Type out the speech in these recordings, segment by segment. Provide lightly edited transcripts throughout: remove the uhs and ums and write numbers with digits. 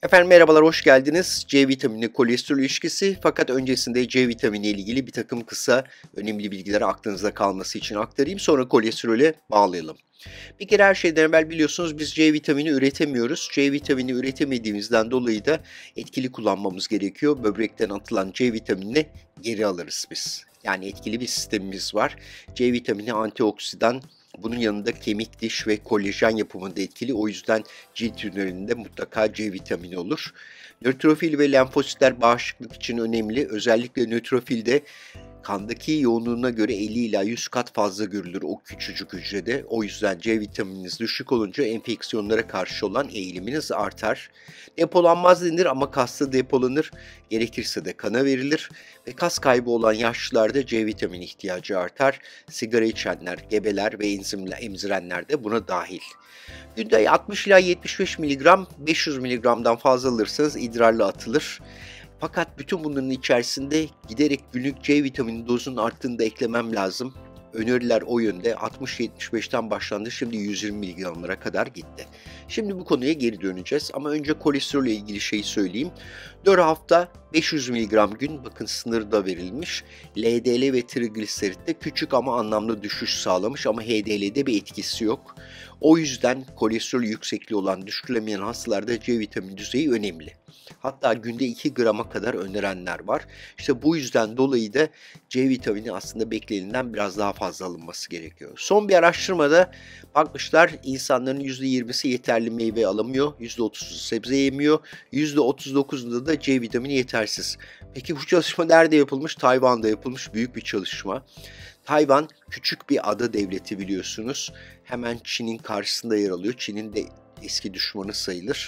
Efendim merhabalar, hoş geldiniz. C vitamini kolesterol ilişkisi fakat öncesinde C vitamini ile ilgili bir takım kısa önemli bilgileri aklınızda kalması için aktarayım. Sonra kolesterole bağlayalım. Bir kere her şeyden evvel biliyorsunuz biz C vitamini üretemiyoruz. C vitamini üretemediğimizden dolayı da etkili kullanmamız gerekiyor. Böbrekten atılan C vitaminini geri alırız biz. Yani etkili bir sistemimiz var. C vitamini antioksidan, bunun yanında kemik, diş ve kolajen yapımında etkili. O yüzden cilt ürünlerinde mutlaka C vitamini olur. Nötrofil ve lenfositler bağışıklık için önemli. Özellikle nötrofilde kandaki yoğunluğuna göre 50 ila 100 kat fazla görülür o küçücük hücrede. O yüzden C vitamininiz düşük olunca enfeksiyonlara karşı olan eğiliminiz artar. Depolanmaz denir ama kasta depolanır. Gerekirse de kana verilir ve kas kaybı olan yaşlılarda C vitamini ihtiyacı artar. Sigara içenler, gebeler ve emzirenler de buna dahil. Günde 60 ila 75 miligram, 500 miligramdan fazla alırsanız idrarla atılır. Fakat bütün bunların içerisinde giderek günlük C vitamini dozunun arttığını da eklemem lazım. Öneriler o yönde 60-75'ten başlandı, şimdi 120 miligramlara kadar gitti. Şimdi bu konuya geri döneceğiz ama önce kolesterol ile ilgili şeyi söyleyeyim. 4 hafta 500 miligram gün, bakın sınırı da verilmiş. LDL ve trigliseritte küçük ama anlamlı düşüş sağlamış ama HDL'de bir etkisi yok. O yüzden kolesterol yüksekliği olan düşürülemeyen hastalarda C vitamini düzeyi önemli. Hatta günde 2 grama kadar önerenler var. İşte bu yüzden dolayı da C vitamini aslında beklenenden biraz daha fazla alınması gerekiyor. Son bir araştırmada bakmışlar, insanların %20'si yeterli meyve alamıyor, %30'u sebze yemiyor, %39'unda da C vitamini yetersiz. Peki bu çalışma nerede yapılmış? Tayvan'da yapılmış büyük bir çalışma. Tayvan küçük bir ada devleti biliyorsunuz. Hemen Çin'in karşısında yer alıyor. Çin'in de eski düşmanı sayılır.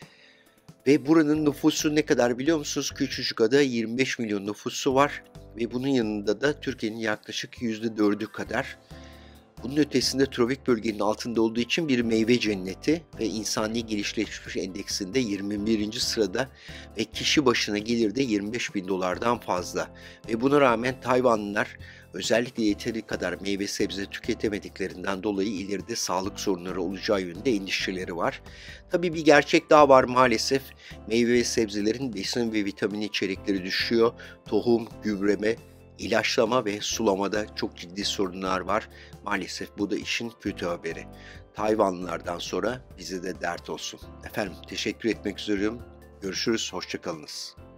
Ve buranın nüfusu ne kadar biliyor musunuz? Küçücük ada, 25 milyon nüfusu var ve bunun yanında da Türkiye'nin yaklaşık %4'ü kadar. Bunun ötesinde tropik bölgenin altında olduğu için bir meyve cenneti ve insani gelişmiş endeksinde 21. sırada ve kişi başına gelir de 25 bin dolardan fazla. Ve buna rağmen Tayvanlılar özellikle yeteri kadar meyve sebze tüketemediklerinden dolayı ileride sağlık sorunları olacağı yönünde endişeleri var. Tabii bir gerçek daha var maalesef. Meyve ve sebzelerin besin ve vitamin içerikleri düşüyor. Tohum, gübreme, İlaçlama ve sulamada çok ciddi sorunlar var. Maalesef bu da işin kötü haberi. Tayvanlılardan sonra bize de dert olsun. Efendim teşekkür etmek üzere. Görüşürüz, hoşça kalınız.